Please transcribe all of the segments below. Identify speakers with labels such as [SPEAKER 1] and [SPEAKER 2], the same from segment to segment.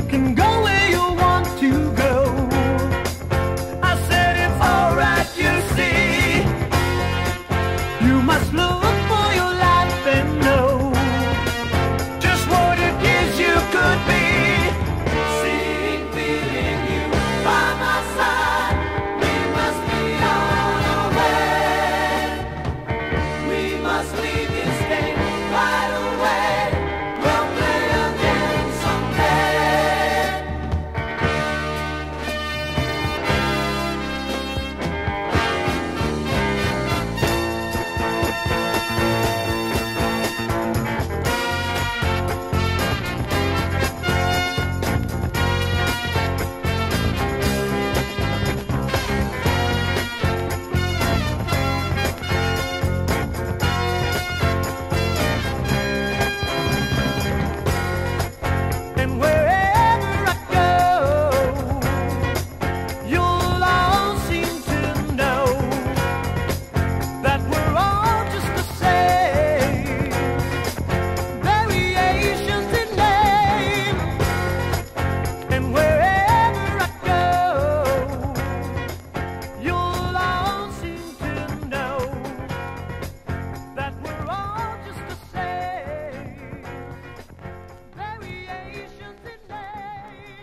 [SPEAKER 1] can go where you want to go. I said it's alright, you see. You must look for your life and know just what it is you could be. Seeing, feeling you by my side, we must be on our way. We must leave this game right away. We'll play again someday. And wherever I go, you'll all seem to know that we're all just the same, variations in name. And wherever I go, you'll all seem to know that we're all just the same, variations in name.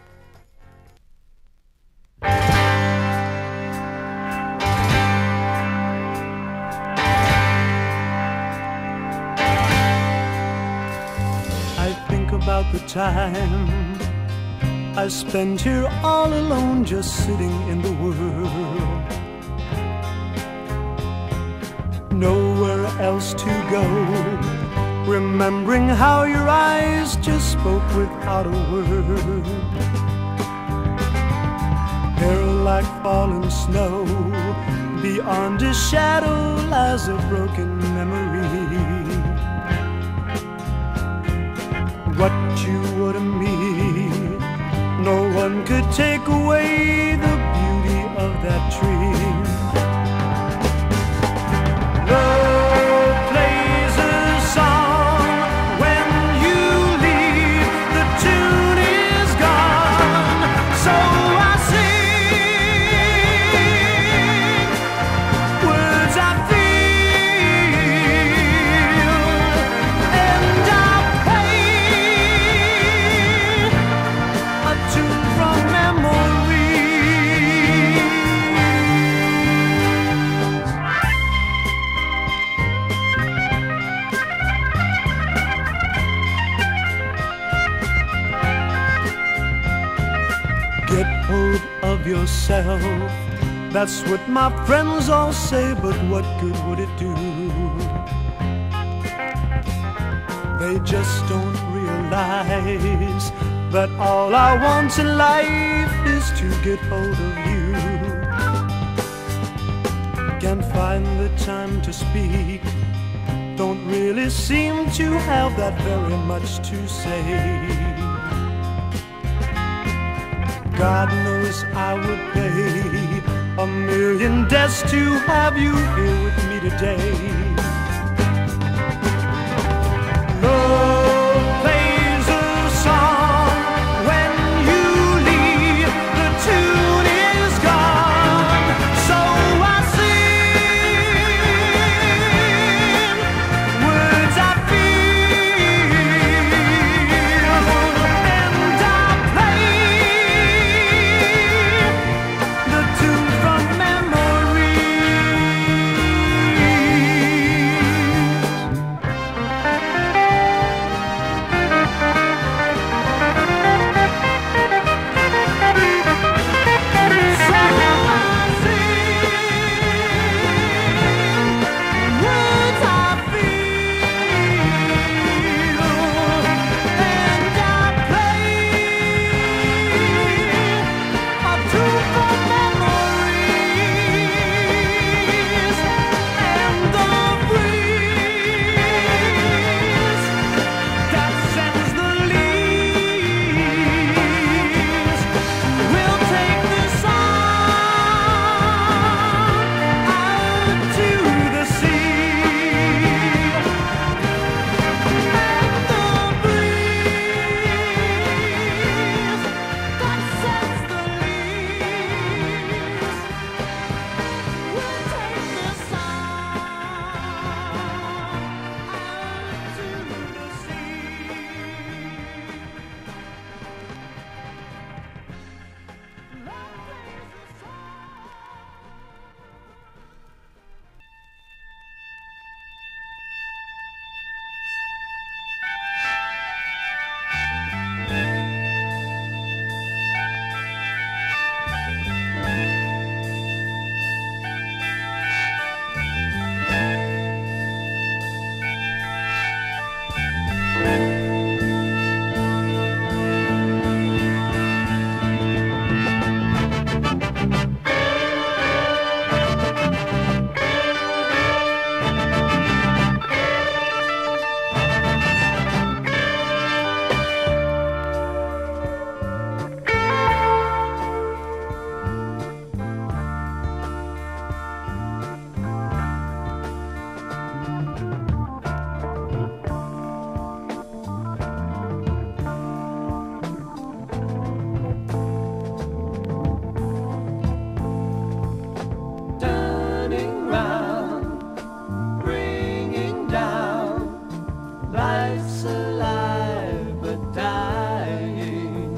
[SPEAKER 1] I think about the time I spent here all alone, just sitting in the world. Nowhere else to go. Remembering how your eyes just spoke without a word. Hair like fallen snow, beyond a shadow lies a broken memory. What you were to me, no one could take away the beauty of that tree. Love plays a song when you leave, the tune is gone. So I sing words I feel, and I play a tune from memory. Get hold of yourself, that's what my friends all say, but what good would it do? They just don't realize that all I want in life is to get hold of you. Can't find the time to speak, don't really seem to have that very much to say. God knows I would pay a million debts to have you here with me today. Love plays a song when you leave, the tune is gone. So I sing words I feel, and I play the tune from memory. twice alive but dying.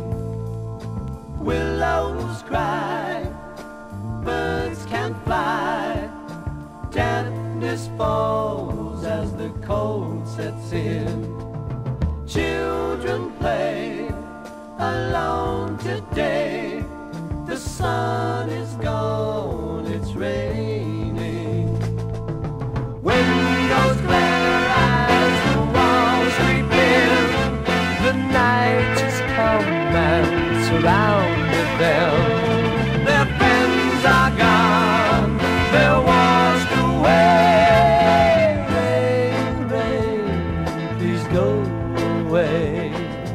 [SPEAKER 1] Willows cry, birds can't fly, dampness falls as the cold sets in. Children play alone today, the sun is gone, it's raining. Windows glare as the walls creep in, the night has come and surrounded them. Their friends are gone, they're washed away. Rain, rain, please go away.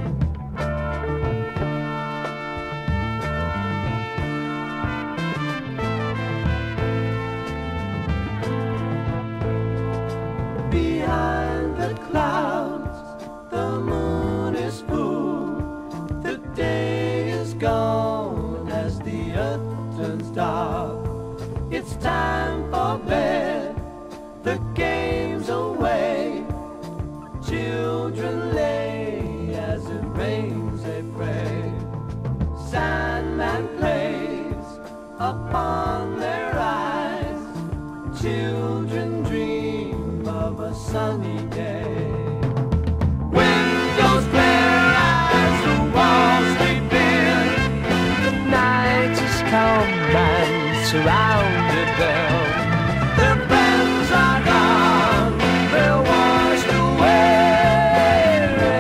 [SPEAKER 1] Behind the clouds, the moon is full, the day is gone as the earth turns dark. It's time for bed, the game's away. Children lay as it rains, they pray. Sandman plays upon their eyes. Children dream of a sunny day. Windows glare as the walls creep in, the night has come and surrounded them. Their friends are gone, they're washed away.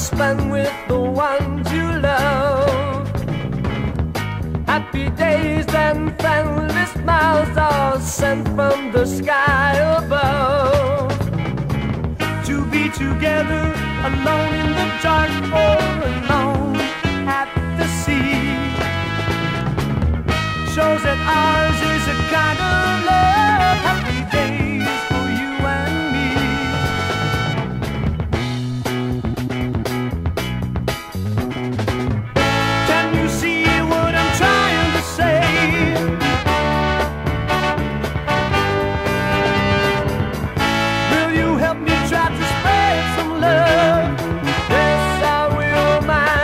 [SPEAKER 1] spent with the ones you love. Happy days and friendly smiles are sent from the sky above. To be together, alone in the dark or alone at the sea, shows that ours is a kind of love. Happy days for you and me. Can you see what I'm trying to say? Will you help me try to spread some love? Yes, I will, my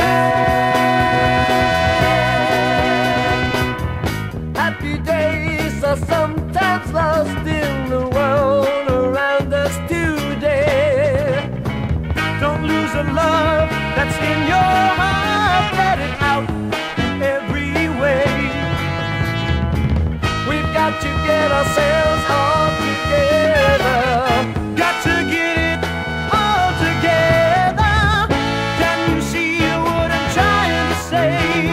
[SPEAKER 1] friend. Happy days are sometimes lost in the world around us today. Don't lose the love that's in your heart. Let it out in every way. We've got to get ourselves all together. Got to get it all together. Can you see what I'm trying to say?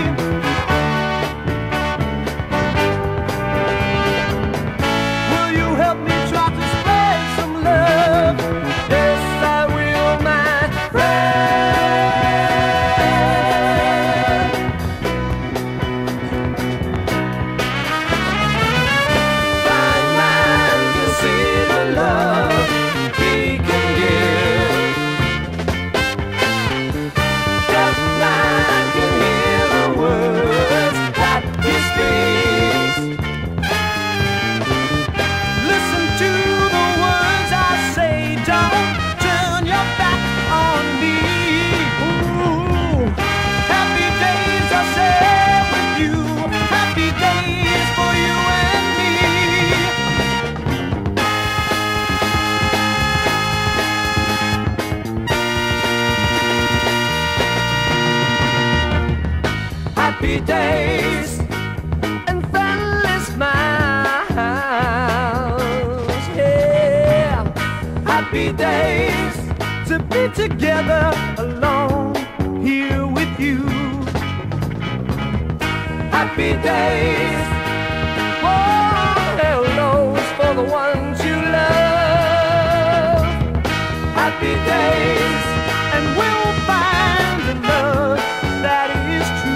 [SPEAKER 1] Will you help me try to spread some love? Yes, I will, my friend. Find man to see the love he can give. Deaf man can hear the words that he speaks. Listen to the words I say, don't turn your back on me. Ooh, happy days I share with you, happy days for you and me. Happy days and friendly smiles, yeah. Happy days to be together alone here with you. Happy days, oh, hellos for the ones you love. Happy days, and we'll find the love that is true.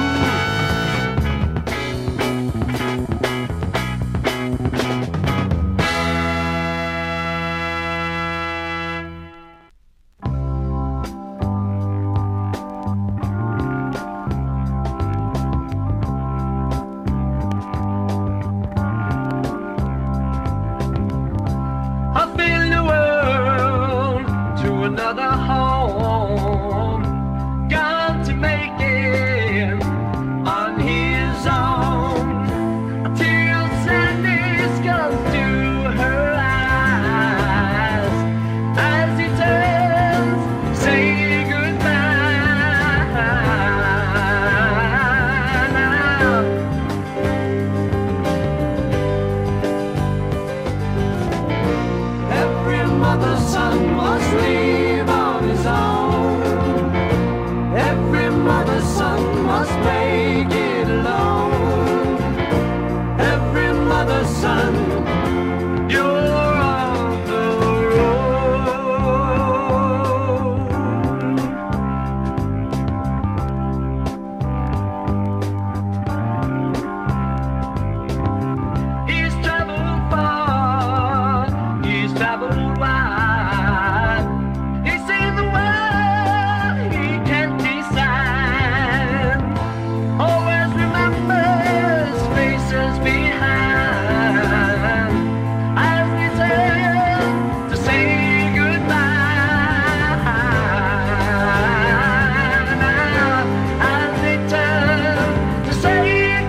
[SPEAKER 1] I've been the world to another home. Got to make it on his own. Till sadness comes to her eyes as he turns to say goodbye. Now, every mother's son must leave on his own. Every mother's son must make it alone. Every mother's son, you're on the road. He's traveled far, he's traveled wide. He's seen the world he can't decide. Always remembers faces behind as we turn to say goodbye. Now, as they turn to say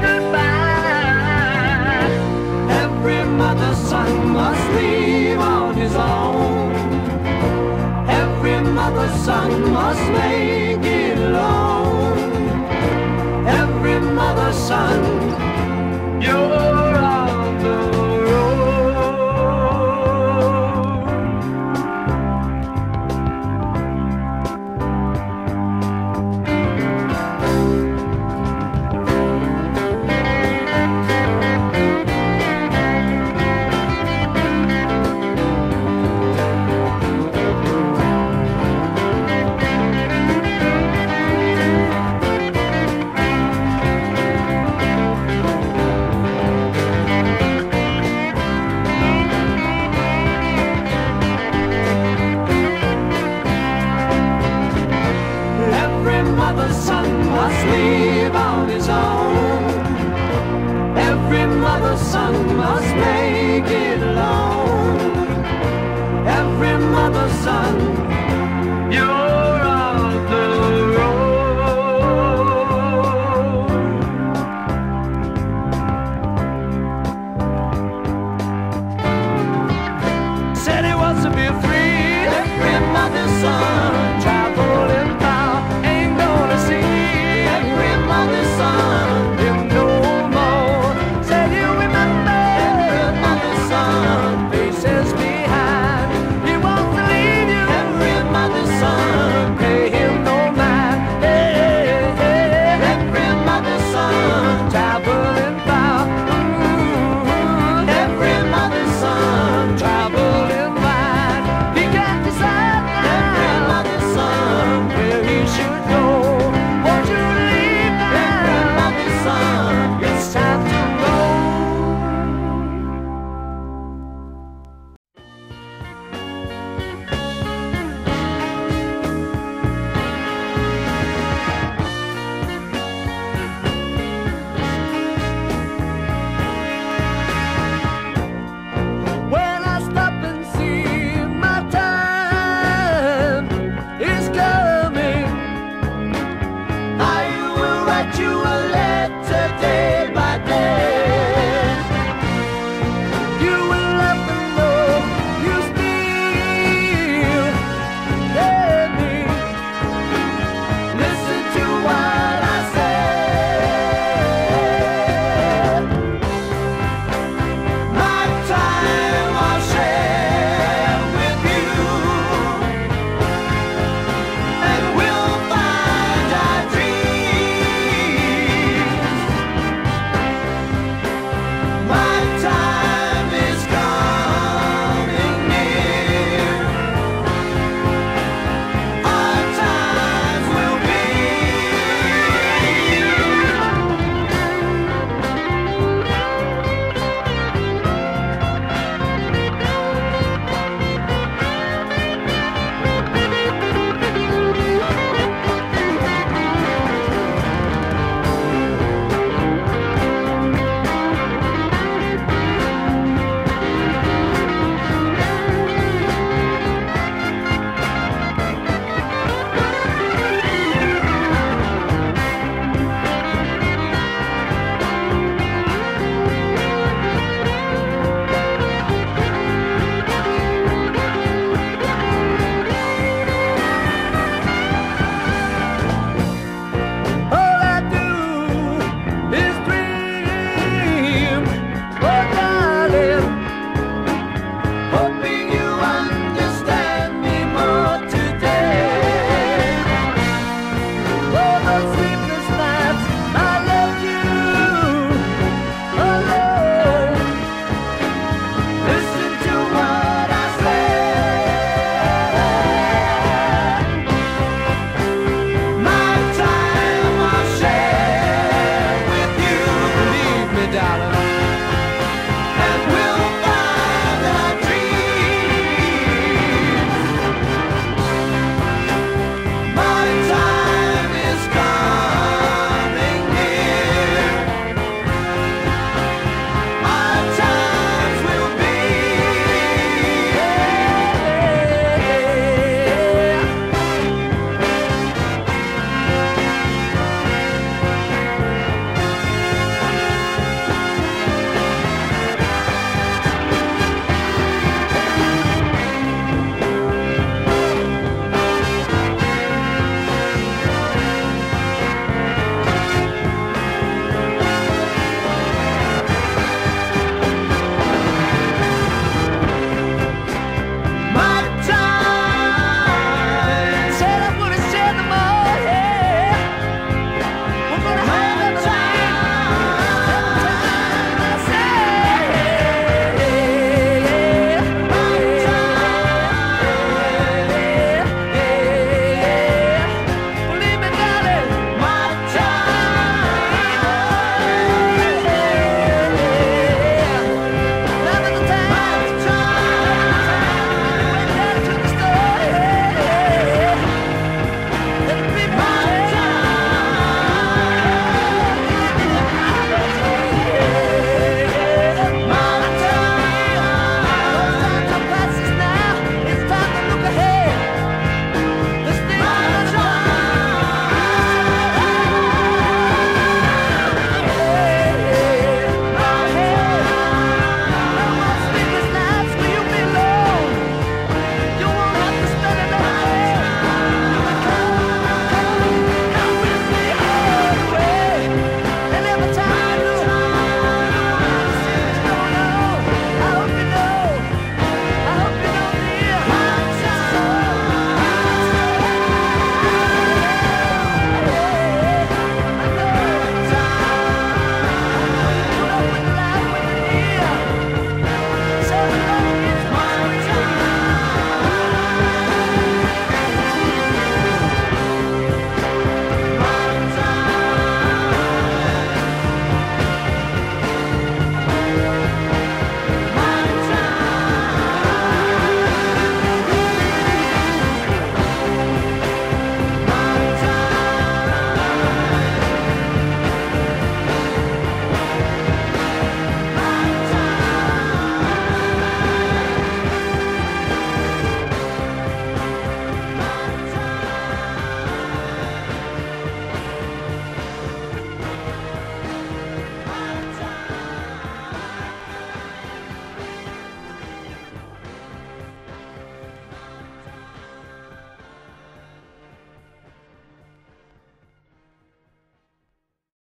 [SPEAKER 1] goodbye, every mother's son must leave on his own. Every mother's son must make it alone. Every mother's son, you're on the road. but the sun must make it